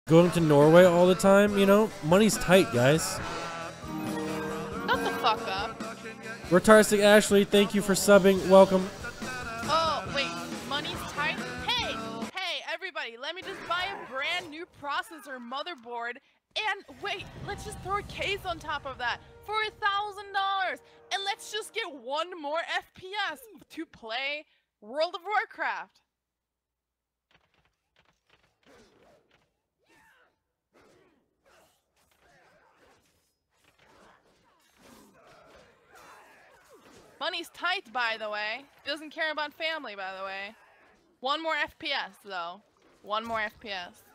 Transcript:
going to Norway all the time, you know? Money's tight, guys. Shut the fuck up. Retarstic Ashley, thank you for subbing. Welcome. Oh, wait. Money's tight? Hey! Hey, everybody, let me just buy a brand new processor motherboard. And wait, let's just throw a case on top of that for $1,000. And let's just get one more FPS to play World of Warcraft. Money's tight, by the way. Doesn't care about family, by the way. One more FPS, though. One more FPS.